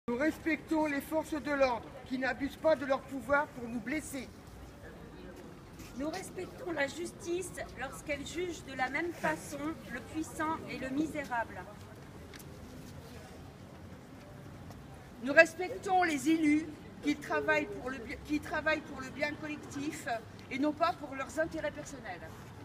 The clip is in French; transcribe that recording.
Nous respectons les forces de l'ordre qui n'abusent pas de leur pouvoir pour nous blesser. Nous respectons la justice lorsqu'elle juge de la même façon le puissant et le misérable. Nous respectons les élus qui travaillent pour le bien collectif et non pas pour leurs intérêts personnels.